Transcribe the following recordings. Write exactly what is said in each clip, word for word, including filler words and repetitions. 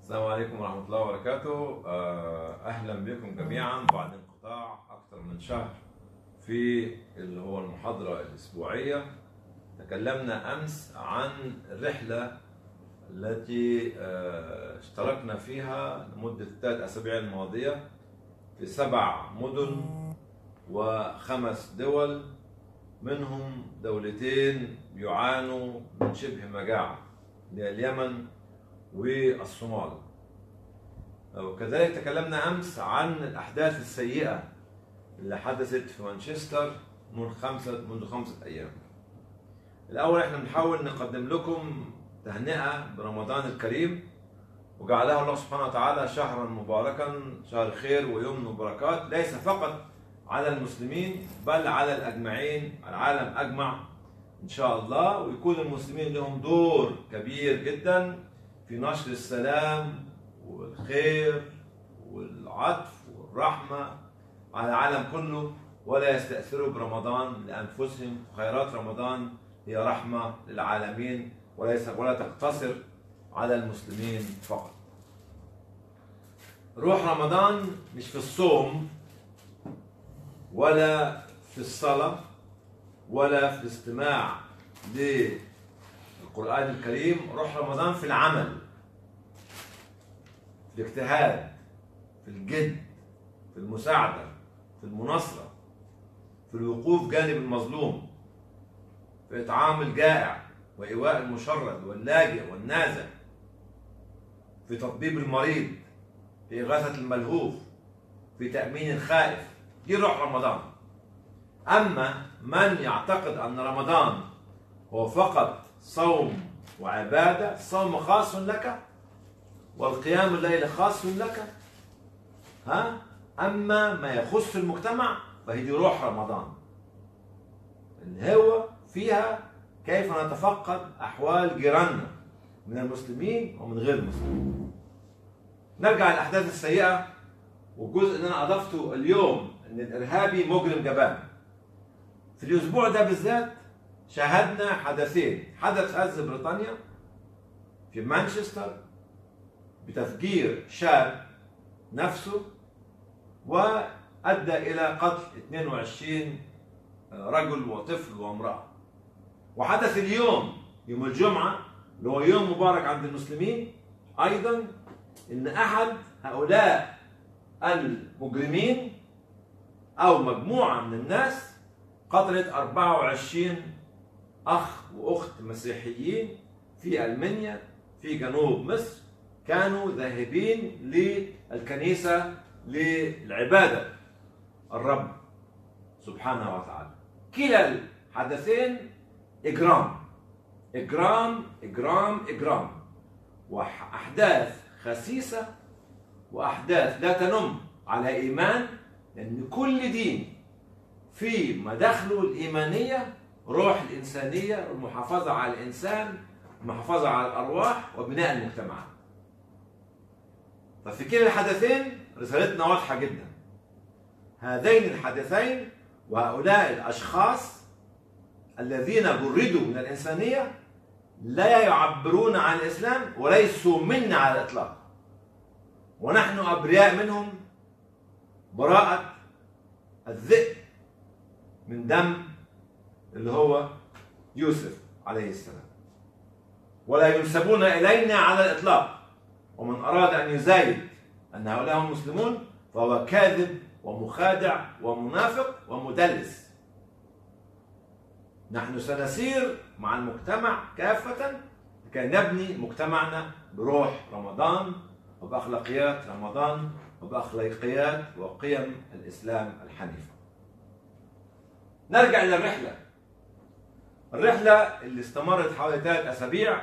السلام عليكم ورحمة الله وبركاته. أهلا بكم جميعا بعد انقطاع أكثر من شهر في اللي هو المحاضرة الأسبوعية. تكلمنا أمس عن الرحلة التي اشتركنا فيها لمدة الثلاث أسابيع الماضية في سبع مدن وخمس دول، منهم دولتين يعانوا من شبه مجاعة، اليمن والصومال. وكذلك تكلمنا أمس عن الأحداث السيئة اللي حدثت في مانشستر منذ خمسة منذ خمسة أيام. الأول احنا بنحاول نقدم لكم تهنئة برمضان الكريم، وجعله الله سبحانه وتعالى شهرا مباركا، شهر خير ويمن وبركات، ليس فقط على المسلمين بل على الأجمعين، العالم أجمع إن شاء الله. ويكون المسلمين لهم دور كبير جدا في نشر السلام والخير والعطف والرحمة على العالم كله، ولا يستأثروا برمضان لأنفسهم. خيرات رمضان هي رحمة للعالمين وليس ولا تقتصر على المسلمين فقط. روح رمضان مش في الصوم ولا في الصلاة ولا في الاستماع للقرآن الكريم. روح رمضان في العمل، في الاجتهاد، في الجد، في المساعدة، في المناصرة، في الوقوف جانب المظلوم، في إطعام الجائع وإيواء المشرد واللاجئ والنازع، في تطبيب المريض، في إغاثة الملهوف، في تأمين الخائف. دي روح رمضان. أما من يعتقد أن رمضان هو فقط صوم وعبادة، الصوم خاص لك والقيام الليل خاص لك، ها؟ أما ما يخص المجتمع فهي دي روح رمضان اللي هو فيها كيف نتفقد أحوال جيراننا من المسلمين ومن غير المسلمين. نرجع للأحداث السيئة، والجزء اللي أنا أضفته اليوم أن الإرهابي مجرم جبان. في الأسبوع ده بالذات شاهدنا حدثين. حدث غزو بريطانيا في مانشستر بتفجير شاب نفسه وأدى إلى قتل اثنين وعشرين رجل وطفل وامرأة. وحدث اليوم يوم الجمعة اللي هو يوم مبارك عند المسلمين أيضا، إن أحد هؤلاء المجرمين أو مجموعة من الناس قتلت أربعة وعشرين أخ وأخت مسيحيين في ألمانيا في جنوب مصر، كانوا ذاهبين للكنيسة للعبادة الرب سبحانه وتعالى. كلا الحدثين إجرام إجرام إجرام إجرام، وأحداث خسيسة وأحداث لا تنم على إيمان، لأن كل دين في مداخله الإيمانية روح الإنسانية والمحافظة على الإنسان، المحافظة على الأرواح وبناء المجتمعات. ففي كلا الحدثين رسالتنا واضحة جدا. هذين الحدثين وهؤلاء الأشخاص الذين جردوا من الإنسانية لا يعبرون عن الإسلام وليسوا منا على الإطلاق، ونحن أبرياء منهم براءة الذئب من دم اللي هو يوسف عليه السلام، ولا ينسبون إلينا على الإطلاق. ومن أراد أن يزايد أن هؤلاء هم مسلمون فهو كاذب ومخادع ومنافق ومدلس. نحن سنسير مع المجتمع كافة لكي نبني مجتمعنا بروح رمضان وبأخلاقيات رمضان وبأخلاقيات وقيم الإسلام الحنيفة. نرجع إلى الرحلة. الرحلة اللي استمرت حوالي ثلاث أسابيع،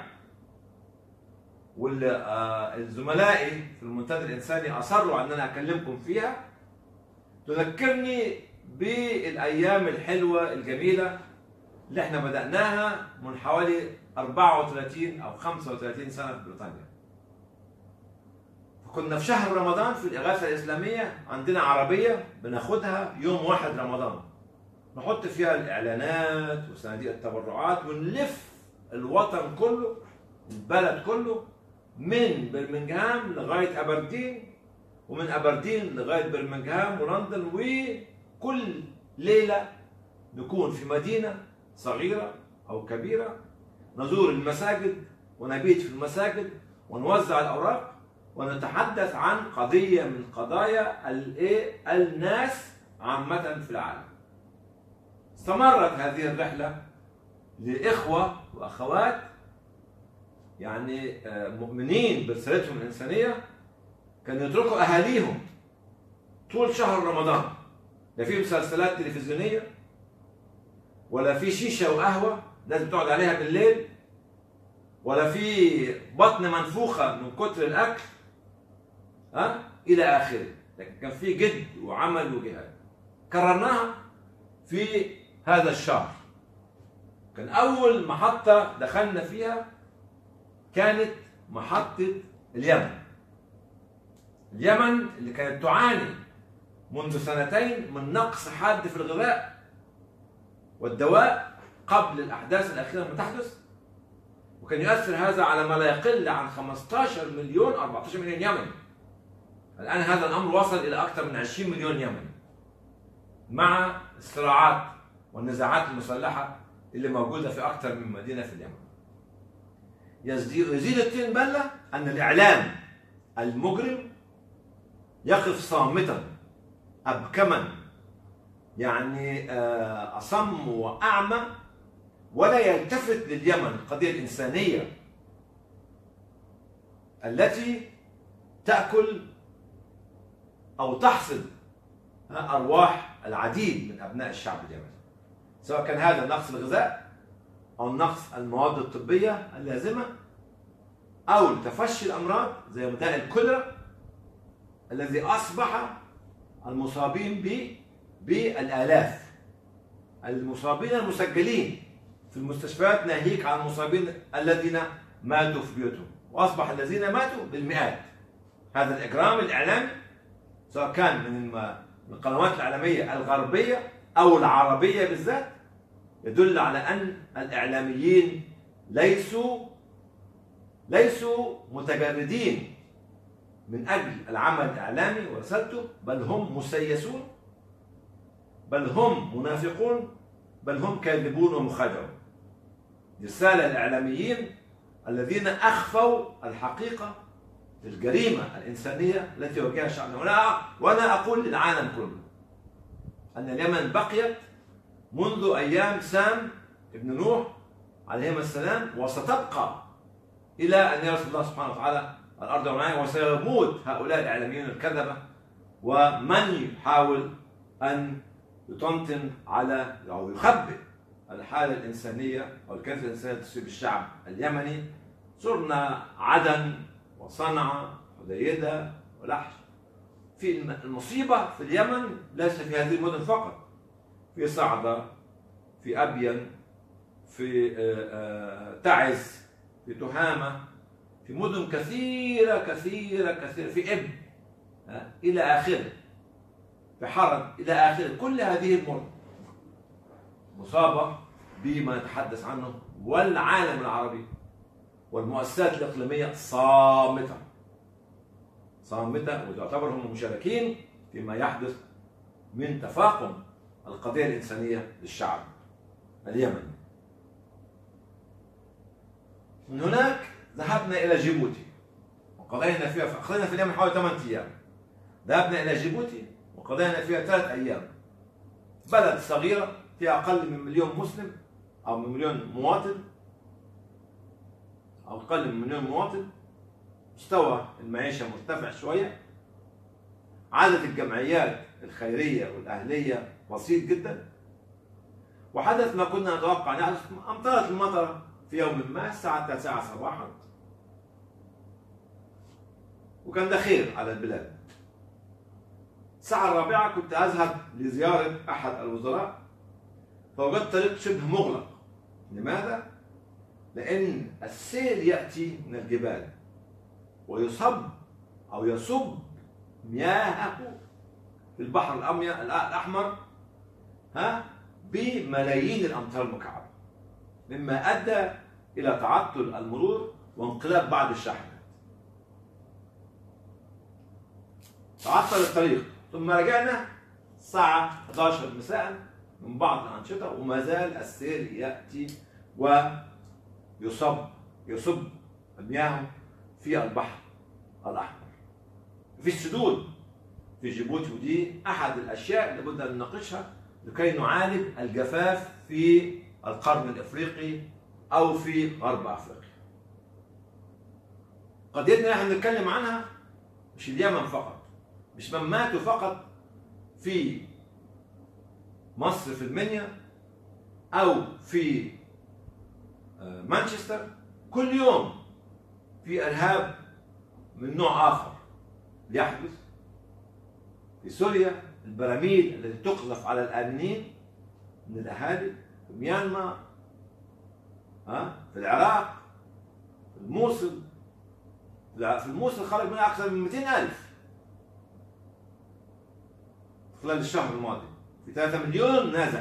واللي زملائي في المنتدى الإنساني أصروا أن أنا أكلمكم فيها، تذكرني بالأيام الحلوة الجميلة اللي احنا بدأناها من حوالي أربعة وثلاثين أو خمسة وثلاثين سنة في بريطانيا. كنا في شهر رمضان في الإغاثة الإسلامية عندنا عربية بناخدها يوم واحد رمضان، نحط فيها الإعلانات وصناديق التبرعات ونلف الوطن كله البلد كله من برمنغهام لغاية أبردين، ومن أبردين لغاية برمنغهام ولندن، وكل ليلة نكون في مدينة صغيرة أو كبيرة، نزور المساجد ونبيت في المساجد ونوزع الأوراق ونتحدث عن قضية من قضايا الناس عامة في العالم. استمرت هذه الرحلة لإخوة وأخوات يعني مؤمنين برسالتهم الإنسانية، كانوا يتركوا أهاليهم طول شهر رمضان، لا في مسلسلات تلفزيونية ولا في شيشة وقهوة لازم تقعد عليها بالليل، ولا في بطن منفوخة من كتر الأكل ها إلى آخره، لكن كان في جد وعمل وجهاد. كررناها في هذا الشهر. كان أول محطة دخلنا فيها كانت محطة اليمن. اليمن اللي كانت تعاني منذ سنتين من نقص حاد في الغذاء والدواء قبل الأحداث الأخيرة لما تحدث، وكان يؤثر هذا على ما لا يقل عن خمسة عشر مليون أربعة عشر مليون يمني. الآن هذا الأمر وصل إلى أكثر من عشرين مليون يمني، مع الصراعات والنزاعات المسلحة اللي موجودة في أكثر من مدينة في اليمن. يزيد الطين بلة أن الإعلام المجرم يقف صامتا أبكما، يعني أصم وأعمى، ولا يلتفت لليمن، القضية الإنسانية التي تأكل أو تحصد أرواح العديد من أبناء الشعب اليمني، سواء كان هذا نقص الغذاء أو نقص المواد الطبية اللازمة أو تفشي الأمراض زي داء الكوليرا الذي أصبح المصابين به بالآلاف، المصابين المسجلين في المستشفيات ناهيك عن المصابين الذين ماتوا في بيوتهم، وأصبح الذين ماتوا بالمئات. هذا الإجرام الإعلامي سواء كان من القنوات الإعلامية الغربية أو العربية بالذات يدل على أن الإعلاميين ليسوا ليسوا متجردين من أجل العمل الإعلامي ورسالته، بل هم مسيسون، بل هم منافقون، بل هم كاذبون ومخادعون. رسالة الإعلاميين الذين أخفوا الحقيقة الجريمة الإنسانية التي واجهها شعبنا. وأنا وأنا أقول للعالم كله أن اليمن بقيت منذ أيام سام ابن نوح عليهما السلام، وستبقى إلى أن يرث الله سبحانه وتعالى الأرض ومعها، وسيموت هؤلاء الإعلاميين الكذبة ومن يحاول أن يطنطن على أو يخبئ الحالة الإنسانية أو الكارثة الإنسانية تصيب الشعب اليمني. زرنا عدن وصنعاء وحديدة ولحج. في المصيبة في اليمن ليس في هذه المدن فقط، في صعدة، في أبين، في تعز، في تهامة، في مدن كثيرة كثيرة كثيرة، في إب إلى آخره، في حرب إلى آخره. كل هذه المدن مصابة بما نتحدث عنه، والعالم العربي والمؤسسات الإقليمية صامتة صامتة، وتعتبرهم مشاركين فيما يحدث من تفاقم القضية الإنسانية للشعب اليمني. من هناك ذهبنا إلى جيبوتي وقضينا فيها قضينا في اليمن حوالي ثمانية أيام. ذهبنا إلى جيبوتي وقضينا فيها ثلاث أيام. بلد صغيرة فيها أقل من مليون مسلم أو من مليون مواطن أو أقل من مليون مواطن، مستوى المعيشة مرتفع شوية، عدد الجمعيات الخيرية والأهلية بسيط جدا. وحدث ما كنا نتوقع أن يحدث، أمطرت المطر في يوم ما الساعة تسعة صباحا، وكان ده خير على البلاد. الساعة الرابعة كنت أذهب لزيارة أحد الوزراء، فوجدت الطريق شبه مغلق. لماذا؟ لأن السيل يأتي من الجبال ويصب أو يصب مياهه في البحر الأحمر ها بملايين الأمتار المكعبة، مما أدى إلى تعطل المرور وانقلاب بعض الشاحنات. تعطل الطريق، ثم رجعنا الساعة إحدى عشرة مساء من بعض الأنشطة، وما زال السيل يأتي ويصب يصب مياهه في البحر الأحمر. في السدود في جيبوتي، ودي أحد الأشياء اللي بدنا نناقشها لكي نعالج الجفاف في القرن الإفريقي أو في غرب أفريقيا. قضيتنا نحن نتكلم عنها مش اليمن فقط، مش من ماتوا فقط في مصر في المنيا أو في مانشستر، كل يوم في إرهاب من نوع آخر يحدث في سوريا، البراميل التي تقذف على الآمنين من الأهالي، في ميانمار، ها، في العراق، في الموصل. في الموصل خرج منها أكثر من مئتين ألف خلال الشهر الماضي، في ثلاثة مليون نازح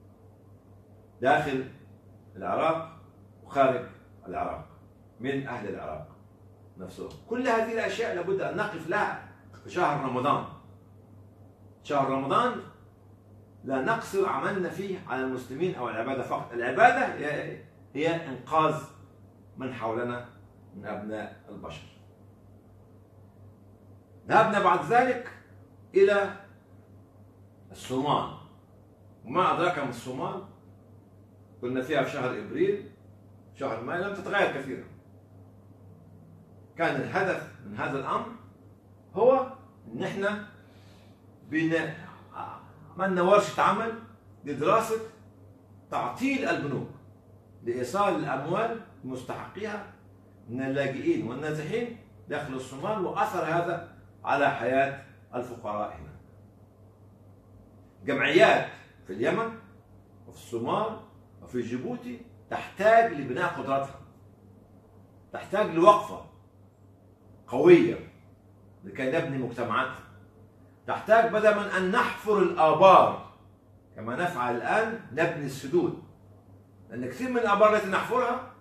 داخل العراق وخارج العراق من أهل العراق نفسهم. كل هذه الأشياء لابد أن نقف لها في شهر رمضان. شهر رمضان لا نقصر عملنا فيه على المسلمين أو العبادة فقط. العبادة هي إنقاذ من حولنا من أبناء البشر. ذهبنا بعد ذلك إلى الصومال، وما أدراك ما الصومال. كنا فيها في شهر إبريل، شهر مايو، لم تتغير كثيرا. كان الهدف من هذا الأمر هو إن إحنا بن... عملنا ورشة عمل لدراسة تعطيل البنوك لإيصال الأموال لمستحقيها من اللاجئين والنازحين داخل الصومال، وأثر هذا على حياة الفقراء هنا. جمعيات في اليمن وفي الصومال وفي جيبوتي تحتاج لبناء قدرتها، تحتاج لوقفة قوية لكي نبني مجتمعاتها، تحتاج بدلا من أن نحفر الآبار كما نفعل الآن نبني السدود، لأن كثير من الآبار التي نحفرها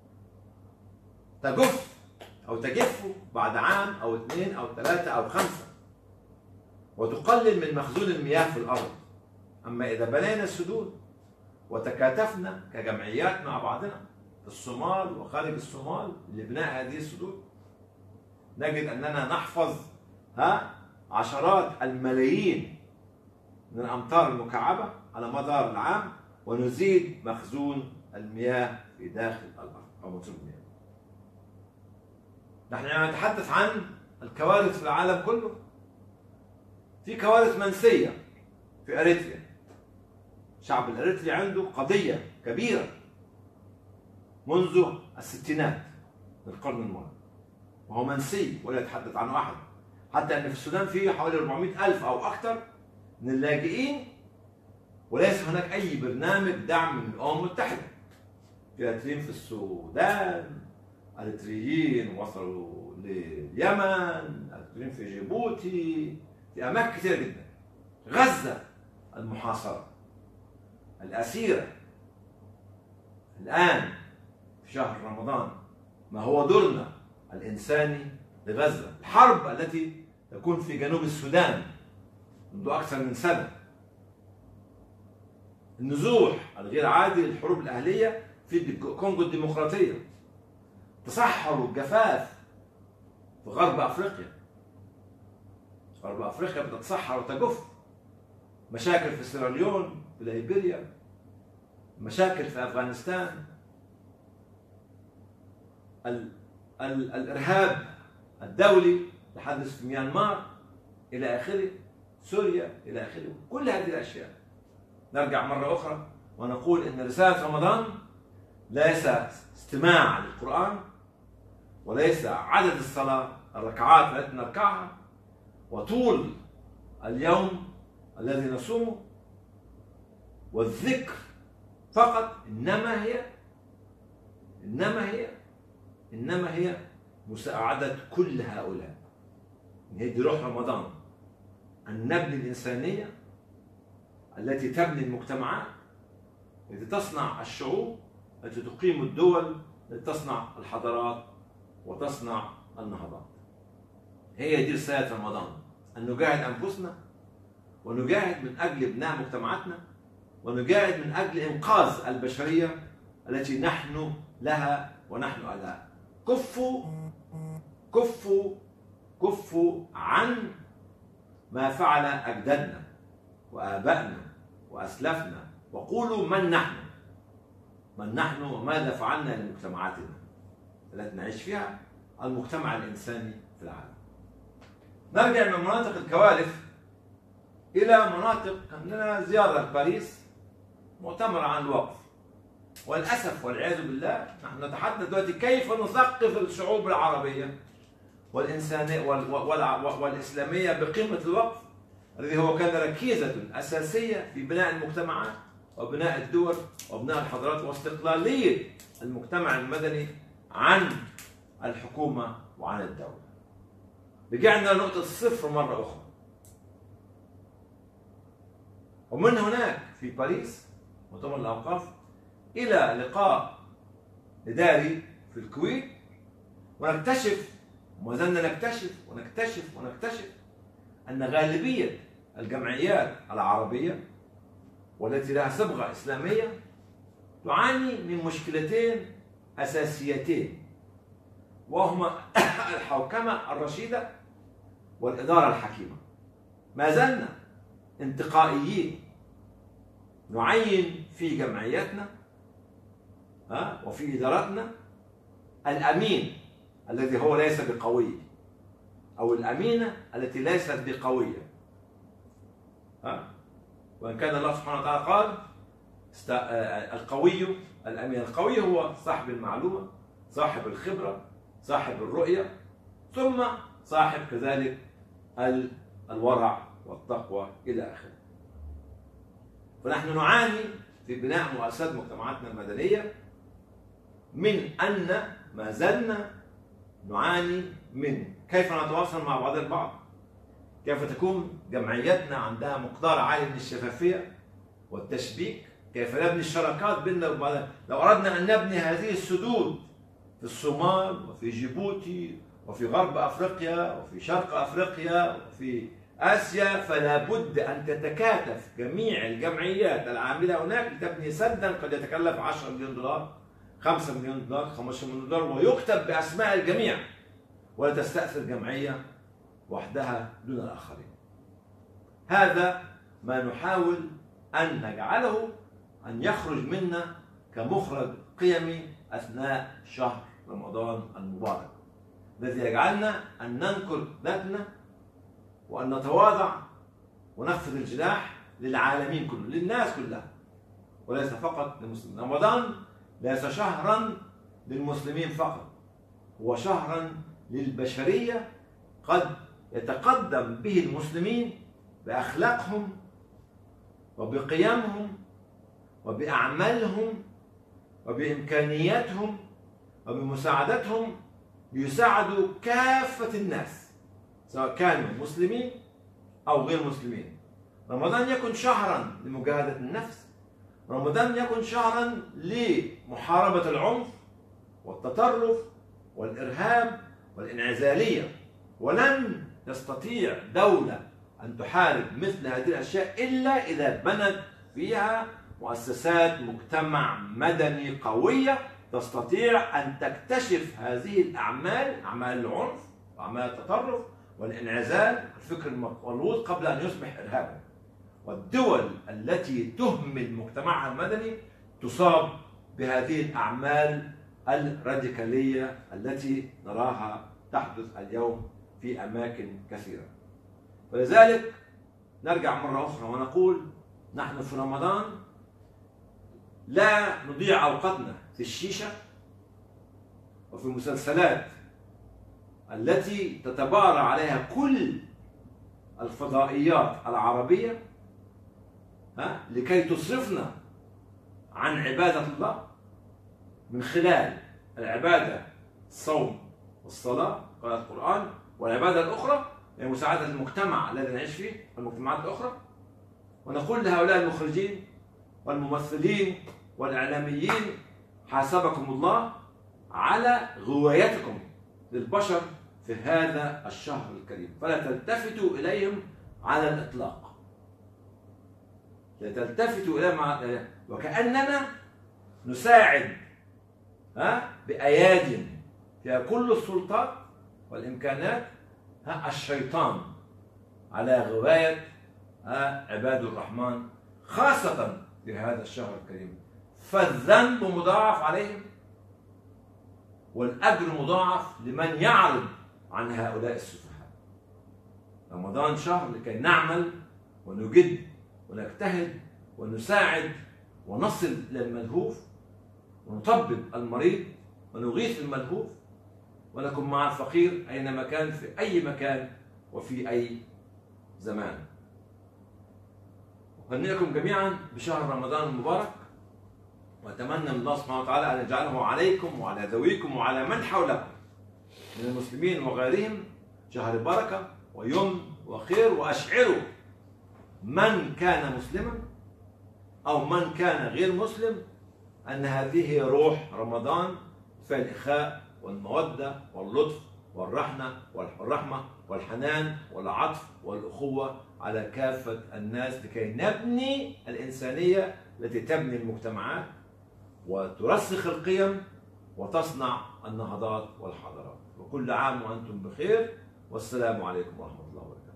تجف أو تجف بعد عام أو اثنين أو ثلاثة أو خمسة، وتقلل من مخزون المياه في الأرض. أما إذا بنينا السدود وتكاتفنا كجمعيات مع بعضنا في الصومال وخارج الصومال لبناء هذه السدود، نجد أننا نحفظ ها عشرات الملايين من الأمطار المكعبة على مدار العام، ونزيد مخزون المياه في داخل الأرض أو مخزون المياه. نحن نتحدث عن الكوارث في العالم كله. في كوارث منسية في أريتريا. الشعب الأريتري عنده قضية كبيرة منذ الستينات من القرن الماضي، وهو منسي ولا يتحدث عنه أحد. حتى أن في السودان فيه حوالي أربعمئة ألف أو أكثر من اللاجئين، وليس هناك أي برنامج دعم من الأمم المتحدة. في أريتريين في السودان، أريتريين وصلوا لليمن، أريتريين في جيبوتي، في أماكن كثيرة جدا. غزة المحاصرة، الأسيرة. الآن في شهر رمضان ما هو دورنا الإنساني لغزة؟ الحرب التي تكون في جنوب السودان منذ أكثر من سنة، النزوح الغير عادي للحروب الأهلية في الكونغو الديمقراطية، تصحر الجفاف في غرب أفريقيا. غرب أفريقيا بتتصحر وتجف. مشاكل في سيراليون، في ليبيريا، مشاكل في أفغانستان، ال ال الإرهاب الدولي يحدث في ميانمار إلى آخره، سوريا إلى آخره. كل هذه الأشياء نرجع مرة أخرى ونقول إن رسالة رمضان ليس استماع للقرآن، وليس عدد الصلاة الركعات التي نركعها، وطول اليوم الذي نصومه، والذكر فقط. إنما هي إنما هي إنما هي مساعدة كل هؤلاء. هي دي روح رمضان، أن نبني الإنسانية التي تبني المجتمعات، التي تصنع الشعوب، التي تقيم الدول، التي تصنع الحضارات وتصنع النهضات. هي دي رسالة رمضان. أن نجاهد أنفسنا، ونجاهد من أجل بناء مجتمعاتنا، ونجاهد من أجل إنقاذ البشرية التي نحن لها ونحن لها. كفوا كفوا كفوا عن ما فعل أجدادنا وآبائنا وأسلافنا، وقولوا من نحن، من نحن وماذا فعلنا لمجتمعاتنا التي نعيش فيها، المجتمع الإنساني في العالم. نرجع من مناطق الكوارث إلى مناطق عندنا زيارة لباريس، مؤتمر عن الوقف. وللأسف والعياذ بالله نحن نتحدث دلوقتي كيف نثقف الشعوب العربية والإنسانية والإسلامية بقيمة الوقف الذي هو كان ركيزة أساسية في بناء المجتمعات وبناء الدول وبناء الحضارات واستقلالية المجتمع المدني عن الحكومة وعن الدولة. رجعنا لنقطة الصفر مرة أخرى، ومن هناك في باريس مؤتمر الأوقاف إلى لقاء إداري في الكويت، ونكتشف وما زلنا نكتشف ونكتشف ونكتشف أن غالبية الجمعيات العربية والتي لها صبغة إسلامية تعاني من مشكلتين أساسيتين، وهما الحوكمة الرشيدة والإدارة الحكيمة. ما زلنا انتقائيين، نعين في جمعياتنا وفي إدارتنا الأمين الذي هو ليس بقوي، أو الأمينة التي ليست بقوية. وإن كان الله سبحانه وتعالى قال القوي الأمين، القوي هو صاحب المعلومة، صاحب الخبرة، صاحب الرؤية، ثم صاحب كذلك الورع والتقوى إلى آخره. فنحن نعاني في بناء مؤسسات مجتمعاتنا المدنية من أن ما زلنا نعاني من كيف نتواصل مع بعض البعض، كيف تكون جمعياتنا عندها مقدار عالي من الشفافية والتشبيك، كيف نبني الشراكات بيننا وبعض. لو أردنا أن نبني هذه السدود في الصومال وفي جيبوتي وفي غرب أفريقيا وفي شرق أفريقيا وفي آسيا، فلا بد أن تتكاتف جميع الجمعيات العاملة هناك لتبني سدا قد يتكلف عشرة مليون دولار، خمسة مليون دولار، خمسة عشر مليون دولار، ويكتب بأسماء الجميع، ولا تستأثر جمعية وحدها دون الآخرين. هذا ما نحاول أن نجعله أن يخرج منا كمخرج قيمي أثناء شهر رمضان المبارك، الذي يجعلنا أن ننكر ذاتنا وأن نتواضع ونخفض الجناح للعالمين كله، للناس كلها، وليس فقط للمسلمين. رمضان ليس شهرا للمسلمين فقط، هو شهرا للبشرية قد يتقدم به المسلمين بأخلاقهم وبقيمهم وبأعمالهم وبإمكانياتهم وبمساعدتهم ليساعدوا كافة الناس سواء كانوا مسلمين أو غير مسلمين. رمضان يكون شهرا لمجاهدة النفس، رمضان يكون شهرا لمحاربة العنف والتطرف والإرهاب والانعزالية، ولن تستطيع دولة أن تحارب مثل هذه الأشياء إلا إذا بنت فيها مؤسسات مجتمع مدني قوية تستطيع أن تكتشف هذه الأعمال، أعمال العنف وأعمال التطرف والانعزال الفكر المغلوط قبل أن يصبح إرهابا. والدول التي تهمل مجتمعها المدني تصاب بهذه الأعمال الراديكالية التي نراها تحدث اليوم في أماكن كثيرة. ولذلك نرجع مرة أخرى ونقول نحن في رمضان لا نضيع أوقاتنا في الشيشة وفي المسلسلات التي تتبارى عليها كل الفضائيات العربية ها لكي تصرفنا عن عبادة الله من خلال العبادة الصوم والصلاة قراءة القرآن، والعبادة الأخرى هي مساعدة المجتمع الذي نعيش فيه والمجتمعات الأخرى. ونقول لهؤلاء المخرجين والممثلين والإعلاميين حاسبكم الله على غوايتكم للبشر في هذا الشهر الكريم، فلا تلتفتوا إليهم على الإطلاق. لا تلتفتوا إليهم على... وكأننا نساعد ها بأياد فيها كل السلطات والإمكانات ها الشيطان على غواية ها عباد الرحمن، خاصة في هذا الشهر الكريم. فالذنب مضاعف عليهم والأجر مضاعف لمن يعرض عن هؤلاء السفهاء. رمضان شهر لكي نعمل ونجد ونجتهد ونساعد ونصل إلى الملهوف ونطبب المريض ونغيث الملهوف ونكون مع الفقير أينما كان في أي مكان وفي أي زمان. أهنئكم جميعا بشهر رمضان المبارك، وأتمنى من الله سبحانه وتعالى أن يجعله عليكم وعلى ذويكم وعلى من حولكم من المسلمين وغيرهم شهر بركة ويمن وخير. وأشعروا من كان مسلما أو من كان غير مسلم أن هذه هي روح رمضان، في الإخاء والمودة واللطف والرحمة والرحمة والحنان والعطف والأخوة على كافة الناس، لكي نبني الإنسانية التي تبني المجتمعات وترسخ القيم وتصنع النهضات والحضارات. وكل عام وأنتم بخير، والسلام عليكم ورحمة الله وبركاته.